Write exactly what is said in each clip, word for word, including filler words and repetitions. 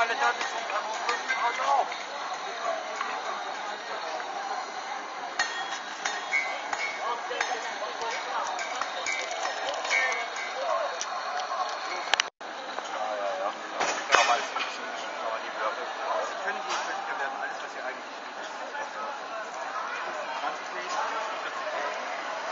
meine Daten zum Auto auf. Können die Kritiker werden, alles was sie eigentlich nicht zwanzig lesen, vierzig lesen.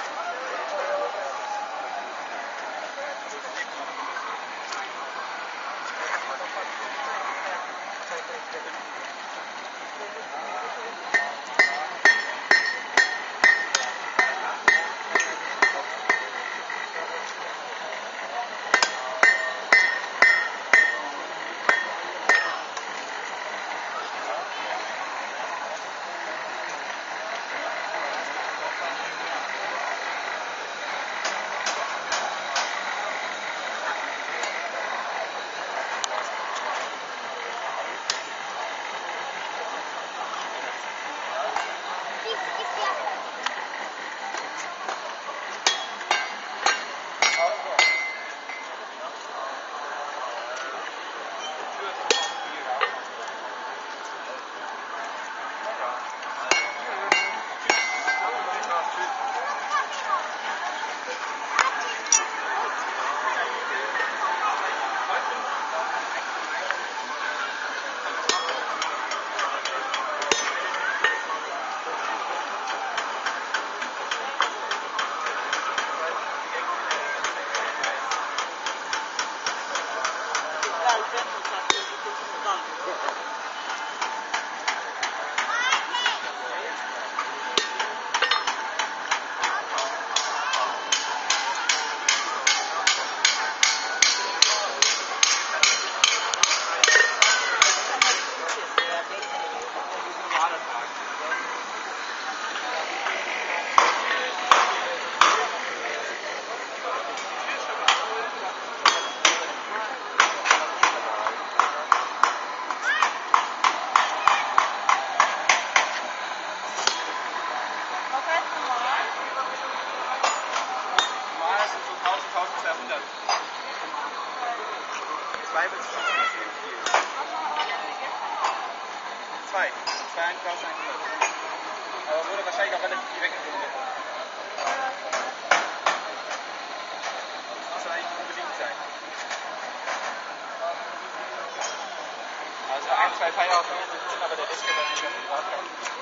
zweihundert. Zwei bis fünf natürlich viel. Zwei. Zwei eintausendeinhundert. Aber wurde wahrscheinlich auch relativ viel weggefunden. Das soll eigentlich nicht unbedingt sein. Also ein, zwei Feierabend sind, aber der Rest geht dann nicht auf den Radkampf.